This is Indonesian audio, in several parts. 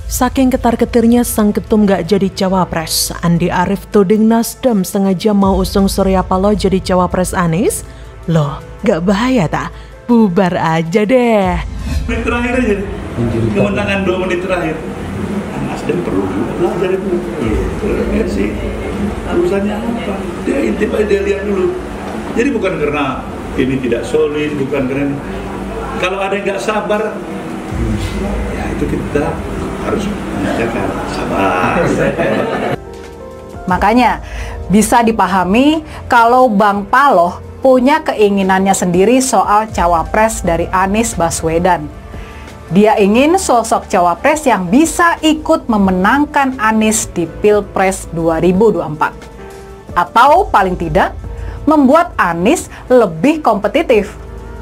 Saking ketar-ketirnya sang ketum gak jadi cawapres, Andi Arief tuding Nasdem sengaja mau usung Surya Paloh jadi cawapres Anies. Loh, gak bahaya tak? Bubar aja deh. Menit terakhir aja, kemenangan 2 menit terakhir. Nasdem perlu belajar itu. Ya sih, urusannya apa? Dia intip aja, dia lihat dulu. Jadi bukan karena ini tidak solid, bukan karena kalau ada yang nggak sabar, ya itu kita harus menjaga sabar. Makanya bisa dipahami kalau Bang Paloh punya keinginannya sendiri soal cawapres dari Anies Baswedan. Dia ingin sosok cawapres yang bisa ikut memenangkan Anies di Pilpres 2024. Atau paling tidak, membuat Anies lebih kompetitif.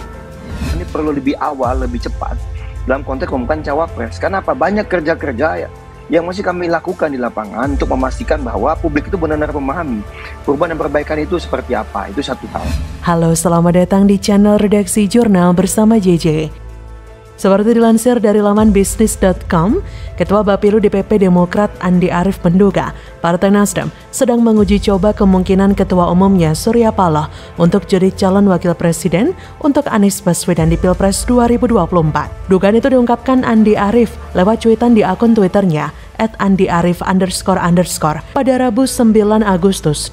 Ini perlu lebih awal, lebih cepat dalam konteks mengumumkan cawapres. Karena apa? Banyak kerja-kerja yang masih kami lakukan di lapangan untuk memastikan bahwa publik itu benar-benar memahami perubahan dan perbaikan itu seperti apa. Itu satu hal. Halo, selamat datang di channel Redaksi Jurnal bersama JJ. Seperti dilansir dari laman bisnis.com, Ketua Bapilu DPP Demokrat Andi Arief menduga Partai Nasdem sedang menguji coba kemungkinan Ketua Umumnya Surya Paloh untuk jadi calon wakil presiden untuk Anies Baswedan di Pilpres 2024. Dugaan itu diungkapkan Andi Arief lewat cuitan di akun Twitternya @andiarif__ pada Rabu 9 Agustus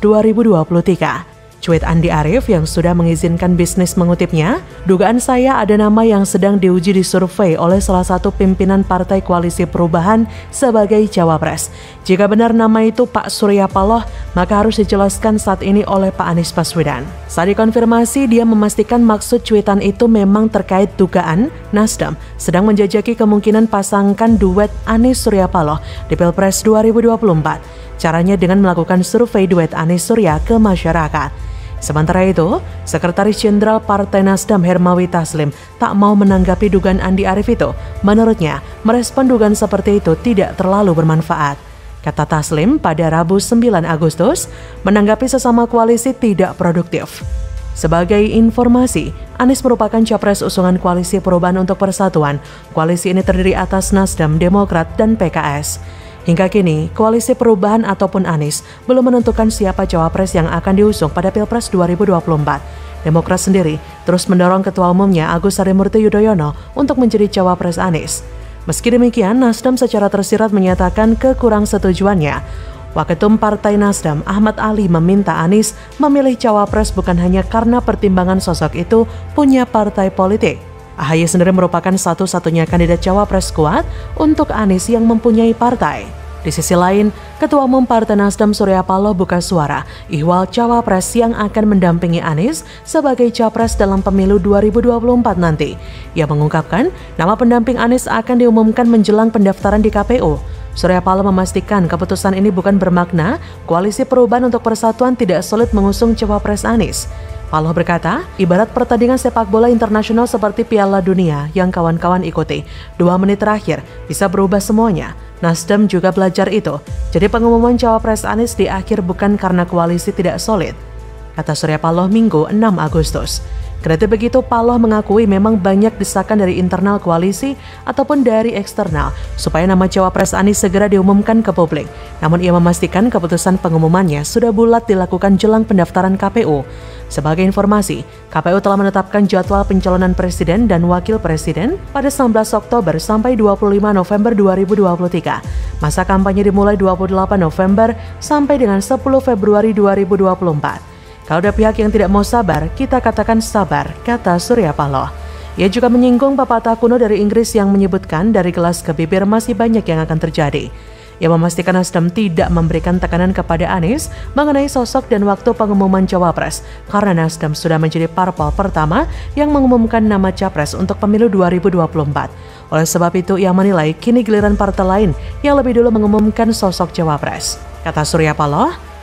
2023. Cuit Andi Arief yang sudah mengizinkan bisnis mengutipnya, dugaan saya ada nama yang sedang diuji di survei oleh salah satu pimpinan Partai Koalisi Perubahan sebagai cawapres. Jika benar nama itu Pak Surya Paloh, maka harus dijelaskan saat ini oleh Pak Anies Baswedan. Saat dikonfirmasi, dia memastikan maksud cuitan itu memang terkait dugaan Nasdem sedang menjajaki kemungkinan pasangkan duet Anies Surya Paloh di Pilpres 2024. Caranya dengan melakukan survei duet Anies Surya ke masyarakat. Sementara itu, Sekretaris Jenderal Partai Nasdem Hermawi Taslim tak mau menanggapi dugaan Andi Arief itu. Menurutnya, merespon dugaan seperti itu tidak terlalu bermanfaat. Kata Taslim pada Rabu 9 Agustus, menanggapi sesama koalisi tidak produktif. Sebagai informasi, Anies merupakan capres usungan Koalisi Perubahan untuk Persatuan. Koalisi ini terdiri atas Nasdem, Demokrat, dan PKS. Hingga kini, Koalisi Perubahan ataupun Anies belum menentukan siapa cawapres yang akan diusung pada Pilpres 2024. Demokrat sendiri terus mendorong Ketua Umumnya Agus Harimurti Yudhoyono untuk menjadi cawapres Anies. Meski demikian, Nasdem secara tersirat menyatakan kekurangsetujuannya. Waketum Partai Nasdem Ahmad Ali meminta Anies memilih cawapres bukan hanya karena pertimbangan sosok itu punya partai politik. AHY sendiri merupakan satu-satunya kandidat cawapres kuat untuk Anies yang mempunyai partai. Di sisi lain, Ketua Umum Partai Nasdem Surya Paloh buka suara ihwal cawapres yang akan mendampingi Anies sebagai capres dalam pemilu 2024 nanti. Ia mengungkapkan nama pendamping Anies akan diumumkan menjelang pendaftaran di KPU. Surya Paloh memastikan keputusan ini bukan bermakna Koalisi Perubahan untuk Persatuan tidak solid mengusung cawapres Anies. Paloh berkata, ibarat pertandingan sepak bola internasional seperti Piala Dunia yang kawan-kawan ikuti. 2 menit terakhir bisa berubah semuanya. Nasdem juga belajar itu. Jadi pengumuman cawapres Anies di akhir bukan karena koalisi tidak solid. Kata Surya Paloh Minggu 6 Agustus. Kendati begitu, Paloh mengakui memang banyak desakan dari internal koalisi ataupun dari eksternal supaya nama cawapres Anies segera diumumkan ke publik. Namun ia memastikan keputusan pengumumannya sudah bulat dilakukan jelang pendaftaran KPU. Sebagai informasi, KPU telah menetapkan jadwal pencalonan presiden dan wakil presiden pada 19 Oktober sampai 25 November 2023. Masa kampanye dimulai 28 November sampai dengan 10 Februari 2024. Kalau ada pihak yang tidak mau sabar, kita katakan sabar, kata Surya Paloh. Ia juga menyinggung pepatah kuno dari Inggris yang menyebutkan dari gelas ke bibir masih banyak yang akan terjadi. Ia memastikan Nasdem tidak memberikan tekanan kepada Anies mengenai sosok dan waktu pengumuman cawapres, karena Nasdem sudah menjadi parpol pertama yang mengumumkan nama capres untuk pemilu 2024. Oleh sebab itu, ia menilai kini giliran partai lain yang lebih dulu mengumumkan sosok cawapres. Kata Surya Paloh,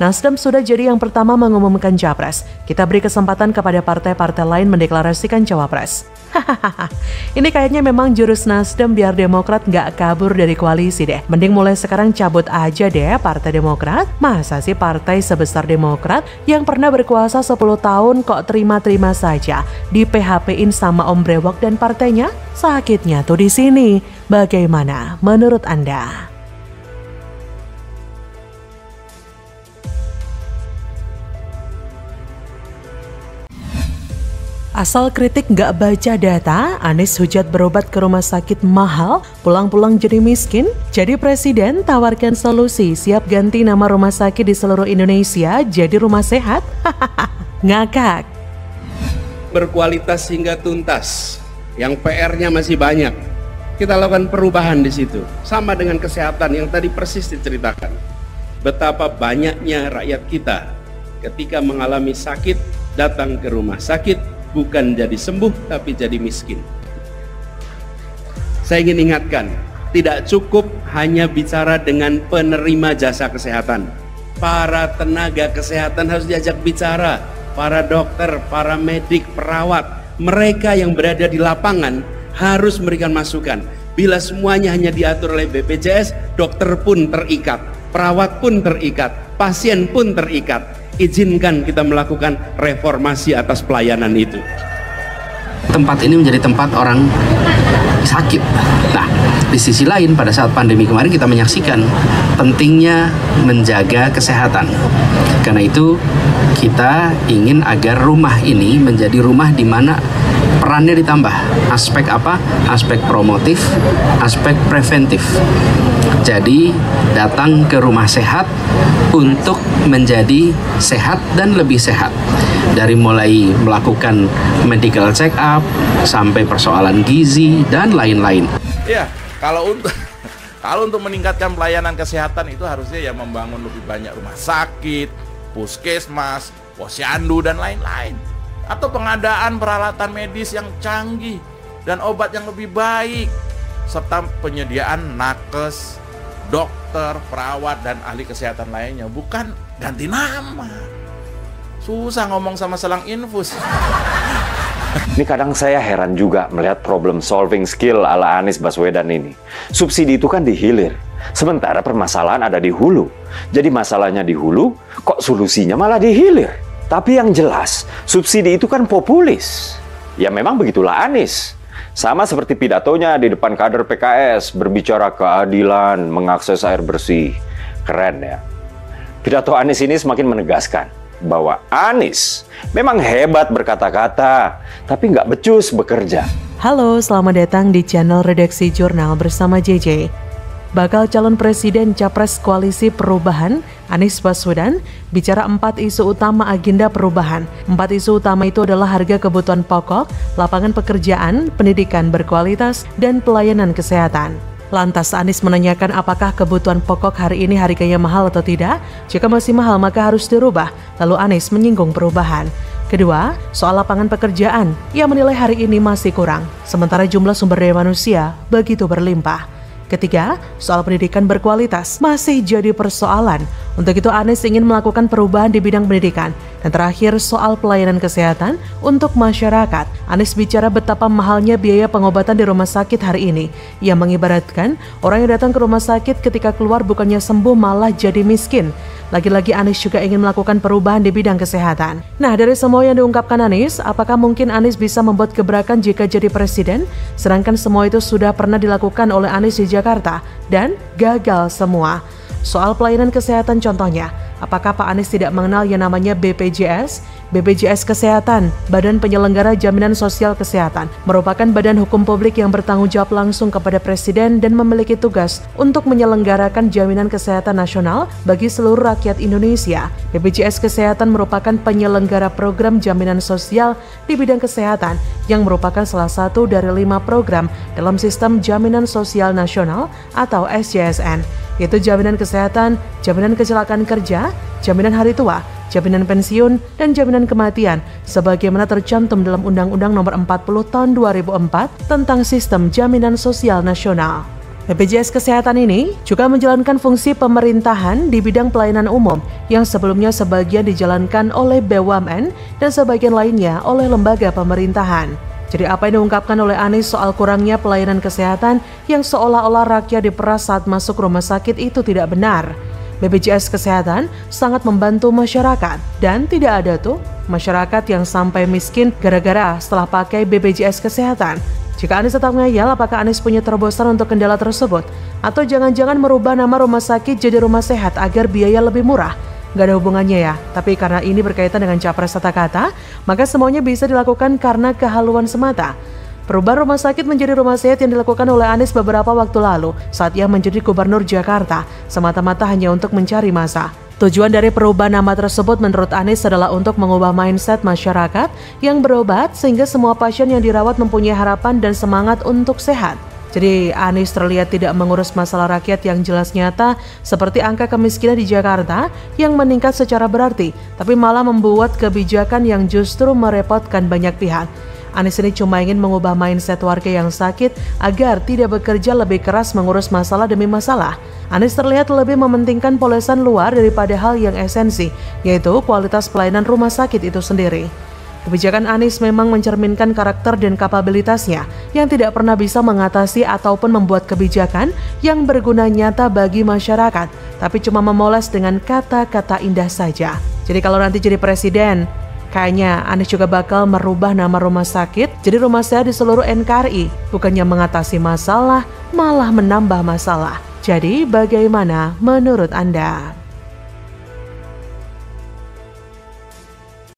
Nasdem sudah jadi yang pertama mengumumkan capres. Kita beri kesempatan kepada partai-partai lain mendeklarasikan cawapres. Hahaha, ini kayaknya memang jurus Nasdem biar Demokrat nggak kabur dari koalisi deh. Mending mulai sekarang cabut aja deh Partai Demokrat. Masa sih partai sebesar Demokrat yang pernah berkuasa 10 tahun kok terima-terima saja di PHP-in sama Om Brewok dan partainya? Sakitnya tuh di sini. Bagaimana menurut Anda? Asal kritik nggak baca data, Anies hujat berobat ke rumah sakit mahal, pulang-pulang jadi miskin. Jadi presiden tawarkan solusi, siap ganti nama rumah sakit di seluruh Indonesia jadi rumah sehat. Ngakak. Berkualitas hingga tuntas, yang PR-nya masih banyak. Kita lakukan perubahan di situ. Sama dengan kesehatan yang tadi persis diceritakan. Betapa banyaknya rakyat kita ketika mengalami sakit datang ke rumah sakit, bukan jadi sembuh tapi jadi miskin. Saya ingin ingatkan, tidak cukup hanya bicara dengan penerima jasa kesehatan. Para tenaga kesehatan harus diajak bicara, para dokter, para medik, perawat, mereka yang berada di lapangan harus memberikan masukan. Bila semuanya hanya diatur oleh BPJS, dokter pun terikat, perawat pun terikat, pasien pun terikat. Izinkan kita melakukan reformasi atas pelayanan itu. Tempat ini menjadi tempat orang sakit. Nah, di sisi lain pada saat pandemi kemarin kita menyaksikan pentingnya menjaga kesehatan. Karena itu kita ingin agar rumah ini menjadi rumah di mana perannya ditambah. Aspek apa? Aspek promotif, aspek preventif. Jadi datang ke rumah sehat untuk menjadi sehat dan lebih sehat. Dari mulai melakukan medical check up sampai persoalan gizi dan lain-lain. Ya, kalau untuk meningkatkan pelayanan kesehatan itu harusnya ya membangun lebih banyak rumah sakit, puskesmas, posyandu dan lain-lain. Atau pengadaan peralatan medis yang canggih dan obat yang lebih baik, serta penyediaan nakes, dokter, perawat, dan ahli kesehatan lainnya, bukan ganti nama. Susah ngomong sama selang infus. Ini kadang saya heran juga melihat problem solving skill ala Anies Baswedan ini. Subsidi itu kan di hilir, sementara permasalahan ada di hulu. Jadi masalahnya di hulu, kok solusinya malah di hilir. Tapi yang jelas, subsidi itu kan populis. Ya memang begitulah Anies. Sama seperti pidatonya di depan kader PKS, berbicara keadilan, mengakses air bersih. Keren ya. Pidato Anies ini semakin menegaskan bahwa Anies memang hebat berkata-kata, tapi nggak becus bekerja. Halo, selamat datang di channel Redaksi Jurnal bersama JJ. Bakal calon presiden capres koalisi perubahan, Anies Baswedan, bicara 4 isu utama agenda perubahan. 4 isu utama itu adalah harga kebutuhan pokok, lapangan pekerjaan, pendidikan berkualitas, dan pelayanan kesehatan. Lantas Anies menanyakan apakah kebutuhan pokok hari ini harganya mahal atau tidak? Jika masih mahal maka harus dirubah. Lalu Anies menyinggung perubahan. Kedua, soal lapangan pekerjaan, ia menilai hari ini masih kurang, sementara jumlah sumber daya manusia begitu berlimpah. Ketiga, soal pendidikan berkualitas masih jadi persoalan. Untuk itu Anies ingin melakukan perubahan di bidang pendidikan. Dan terakhir, soal pelayanan kesehatan untuk masyarakat. Anies bicara betapa mahalnya biaya pengobatan di rumah sakit hari ini. Ia mengibaratkan orang yang datang ke rumah sakit ketika keluar bukannya sembuh malah jadi miskin. Lagi-lagi Anies juga ingin melakukan perubahan di bidang kesehatan. Nah, dari semua yang diungkapkan Anies, apakah mungkin Anies bisa membuat gebrakan jika jadi presiden? Sedangkan semua itu sudah pernah dilakukan oleh Anies di Jakarta dan gagal semua. Soal pelayanan kesehatan contohnya, apakah Pak Anies tidak mengenal yang namanya BPJS? BPJS Kesehatan, Badan Penyelenggara Jaminan Sosial Kesehatan, merupakan badan hukum publik yang bertanggung jawab langsung kepada Presiden dan memiliki tugas untuk menyelenggarakan jaminan kesehatan nasional bagi seluruh rakyat Indonesia. BPJS Kesehatan merupakan penyelenggara program jaminan sosial di bidang kesehatan yang merupakan salah satu dari 5 program dalam sistem jaminan sosial nasional atau SJSN, yaitu jaminan kesehatan, jaminan kecelakaan kerja, jaminan hari tua, jaminan pensiun, dan jaminan kematian, sebagaimana tercantum dalam Undang-Undang Nomor 40 Tahun 2004 tentang Sistem Jaminan Sosial Nasional. BPJS Kesehatan ini juga menjalankan fungsi pemerintahan di bidang pelayanan umum yang sebelumnya sebagian dijalankan oleh BUMN dan sebagian lainnya oleh lembaga pemerintahan. Jadi apa yang diungkapkan oleh Anies soal kurangnya pelayanan kesehatan yang seolah-olah rakyat diperas saat masuk rumah sakit itu tidak benar. BPJS Kesehatan sangat membantu masyarakat dan tidak ada tuh masyarakat yang sampai miskin gara-gara setelah pakai BPJS Kesehatan. Jika Anies tetap ngeyel, apakah Anies punya terobosan untuk kendala tersebut? Atau jangan-jangan merubah nama rumah sakit jadi rumah sehat agar biaya lebih murah? Gak ada hubungannya ya, tapi karena ini berkaitan dengan capres kata-kata, maka semuanya bisa dilakukan karena kehaluan semata. Perubahan rumah sakit menjadi rumah sehat yang dilakukan oleh Anies beberapa waktu lalu saat ia menjadi gubernur Jakarta, semata-mata hanya untuk mencari masa. Tujuan dari perubahan nama tersebut menurut Anies adalah untuk mengubah mindset masyarakat yang berobat sehingga semua pasien yang dirawat mempunyai harapan dan semangat untuk sehat. Jadi Anies terlihat tidak mengurus masalah rakyat yang jelas nyata seperti angka kemiskinan di Jakarta yang meningkat secara berarti, tapi malah membuat kebijakan yang justru merepotkan banyak pihak. Anies ini cuma ingin mengubah mindset warga yang sakit agar tidak bekerja lebih keras mengurus masalah demi masalah. Anies terlihat lebih mementingkan polesan luar daripada hal yang esensi, yaitu kualitas pelayanan rumah sakit itu sendiri. Kebijakan Anies memang mencerminkan karakter dan kapabilitasnya yang tidak pernah bisa mengatasi ataupun membuat kebijakan yang berguna nyata bagi masyarakat, tapi cuma memoles dengan kata-kata indah saja. Jadi kalau nanti jadi presiden, kayaknya Anies juga bakal merubah nama rumah sakit jadi rumah sehat di seluruh NKRI, bukannya mengatasi masalah, malah menambah masalah. Jadi bagaimana menurut Anda?